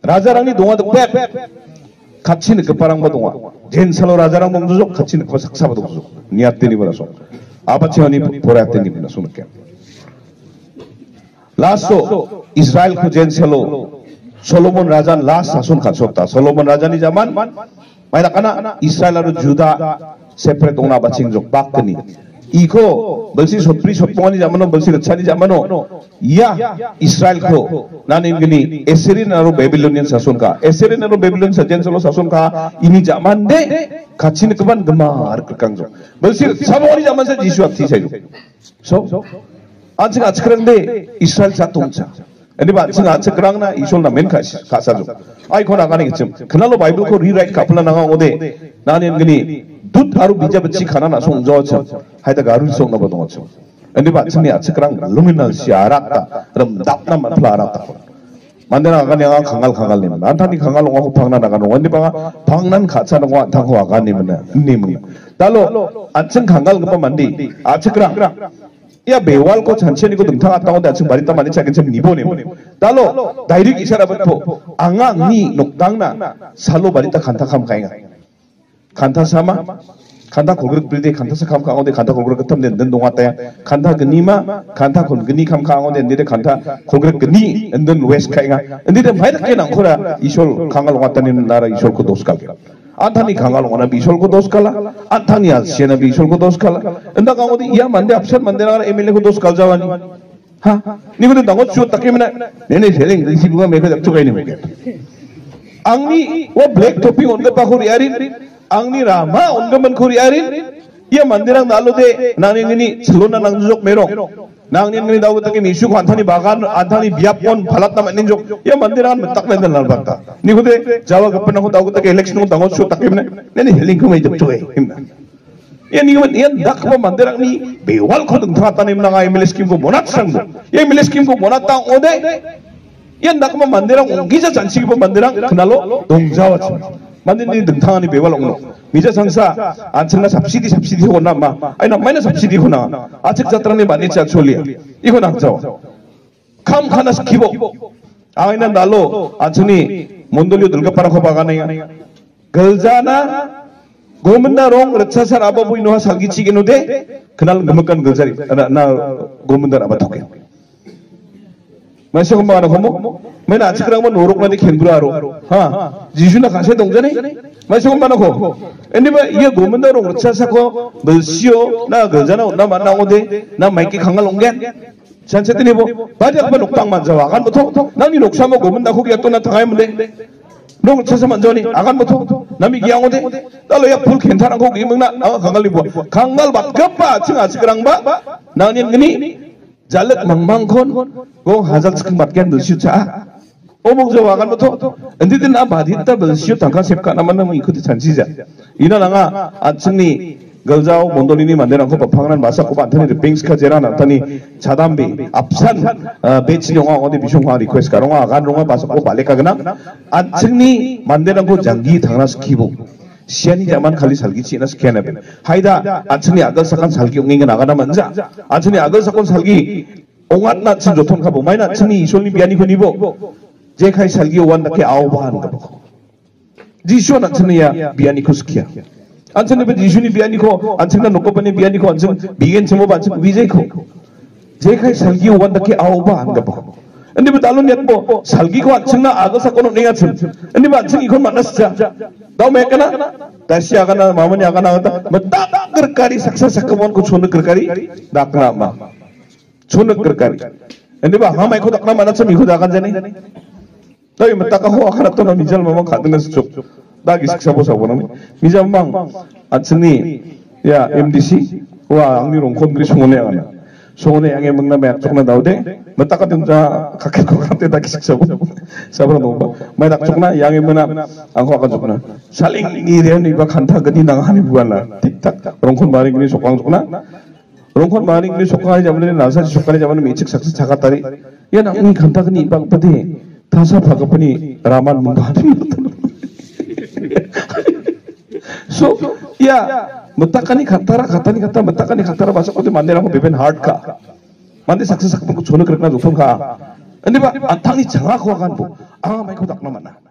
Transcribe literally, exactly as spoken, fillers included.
라자랑이 동화도 백 같이 느껴바랑 바동화 젠살로 라자랑 봉주족 같이 느껴 삭사바동주족 니아떼니 보라소 아바치원이 보라떼니 보라소 느껴 라스토 이스라엘 코 젠살로 솔로몬 라잔 라스 사손 갔었다 솔로몬 라잔이 자만 마이나카나 이스라엘로 주다 세프레 동나 바칭족 박더니 이거 벌시 소프리 소뽕아니 자마노 벌시 르차니 자마노 이야 이스라엘 코 나는 그니 에세리나로 베빌로니안 사손가 에세리나로 베빌론 사젠솔로 사손가 이미 자만데 같이 느끼만 그마르 끌강조 벌시 사모니 자만서 지수학 티세요 so 아직 아직 그런데 이스라엘 자동차 ini ba sing ache krang na isol na men khas khasa jo ai khona gani gchim khnalo bible ko rewrite kapla na ngode nanen gni dut aru bija bchi khana na song jo cha haida garu song na bodong cha ini ba sing ache krang luminal siara ta ram dap na ma phla ta mandena gani nga khangal khangal ni antani khangal ngo phangna na gano ini ba phangnan khacha ngo thang ho ga ni mena nim dalo ache khangal ko mandi ache krang या बेवाल को छानछेनी को दुमथा आता हूँ दाचिंग बारिता माने चाहे किंचम निबो ने दालो डायरेक्ट इशारा बत्तो आंगा नी नोक्तांगना सालो बारिता खांता खाम खाएगा खांता सामा खांता खोलगर बिल्डे खांता से खाम खाओ दे खांता खोलगर कतम दे दन दोंगा तया खांता गनीमा खांता खोल गनी खाम खाओ दे निदे खांता खोलगर गनी अंदन वेस्ट खाएगा निदे भाई रखे ना खोरा ईशोल खांगल वातनी नारा ईशोल को दोष काल 안타니 강할롱나 비솔고 도스칼라 안타니 아시나 비솔고 도스칼라 엔다 강오디 이야 만데 앞선 만데나 에밀레고 도스칼 자와니 하 니고데 당고 추 딱케미나 네네 셀링 리시부가 메가 잡초가이니 메게 앙니 오 블랙 토핑 온데 파코리 야린 앙니 라마 온가만 코리 야린 이야 만데랑 날로데 나닝니 슬로나 낭주족 메롱 나응니 다우고 딱게 미슈고 안타니 바간 안타니 비압본 발랐다 맞는 족 야 만데랑 딱 맨날 날봤다 니고데 자와 급나 고 다우고 딱게 엘렉션 고 당고 쇼 딱게 네네 헬링 그메 접초에 야 니가 야 낙고 만데랑 니 베왈 코등 타다니 나가 에밀레 스킴 고 모낫 상도 야 에밀레 스킴 고 모낫 땅 오데 야 낙고 만데랑 옹기자 잔치기 본 만데랑 그날로 동자와 만데니 등탕하니 베왈 옹노 미자 상사 안청나 잡시디 잡시디 호나 마 아니 나 마이너 잡시디 호나 아책 자트라니 많이 차 촐리야 이거 낙자와 캄 카나스 기보 아이나 날로 안청니 몬돌리오 들가파라 코바가네 걸자나 고문나 롱 르차살 아바부이노하 살기치기노데 그날 금흑간 걸자리 나 고문다 아바토게 마셔 엄마나 고모 맨 아치크랑만 노록나데 켄브라로 하 지슈나 가세 동전에 마셔 엄마나 고 엔디바 이게 고문다 롱 르차사코 멀시오 나 걸자나 나 만나오데 나 마이키 강갈 옹겐 잔체드니 보 바디 아빠 녹방만 자와 간부터 나니 녹사모 고문다 고기가 또 나타가야문데 롱 르차사 만져니 아간부터 남이 기양오데 달로 야 풀 괜찮은 고기 먹나 아 강갈리 보 강갈 바깥바 층 아치크랑바 나니 그니 jalak mangmangkon go hazal seking batkan bersiu ca omong jawakan betul nanti tin apa kita bersiu tangka sepka nama nama ikuti janji ja ina nanga aceni galzau mondol ini mandiran ko papangan masa ko antani repings ka jera antani chadambe apsan beci nyonga ode bisong ha request karonga agan ronga basa ko balik kagana aceni mandiran ko jangi thangna skibo 시안이 자만 칼리 살기 치나 스캐너베 하이다 안천이 아들 사건 살기 옹행이 나가나 만자 안천이 아들 사건 살기 옹앗 나친 조통 가보 마이 나천이 이솔니 비아니 코니보 제카이 살기 오완다케 아오바한 가보 지쇼 나천이야 비아니 코스키야 안천이 베 지슈니 비아니 코 안천나 노코바니 비아니 코 안천 비겐 쳔모 반천 위제이 코 제카이 살기 오완다케 아오바한 가보 Ini betalun niat bo salgi ko anjingna agak sakono niat sun. Ini anjing ikon mana saja. Tahu mereka na? Dasi akan na mamanya akan na kata. Metak kerkari saksa sakamon ko cuna kerkari dak nama. Cuna kerkari. Ini bah hama ikut dak nama mana cem ikut akan jani. Tapi metak aku akan atau na mijal memang katanya secuk. Dagi saksa bos aku nami. Mijal memang anjing ni ya M D C. Wah angni rongkon gris sungone akan. 소원의 양의 먹나 매약 쪽나 나오대 뭐딱 같은 자 각각 같은 다 기식 사고 사브라 너무 많이 딱 쪽나 양의 뭐나 안고 아까 쪽나 살링 이래는 이거 간타 그니 나 하니 부발라 틱탁 롱콘 마링 그니 속광 쪽나 롱콘 마링 그니 속광이 잡으면 나사지 속광이 잡으면 미측 삭스 자갔다리 야나 이 간타 그니 이방 빠디 다사 바가프니 라만 문가니 so ya metakani katara katani kata metakani katara bahasa kau tu mandera aku beben hard ka mandi saksa saksa aku cuna kerana jufung ka ini pak antang ni jangan kau akan bu ah mai ko dak naman na